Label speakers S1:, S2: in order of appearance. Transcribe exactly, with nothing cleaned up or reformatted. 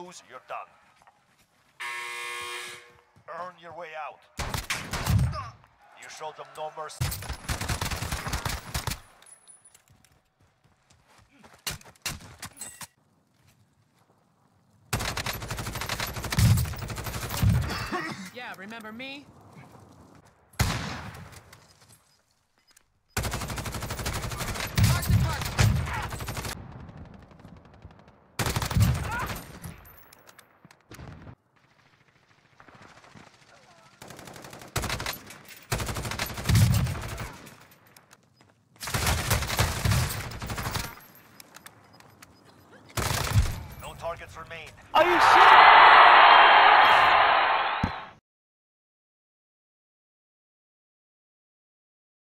S1: lose, you're done. Earn your way out. You showed them no mercy.
S2: Yeah, remember me?
S1: No targets remain.
S3: Are you serious?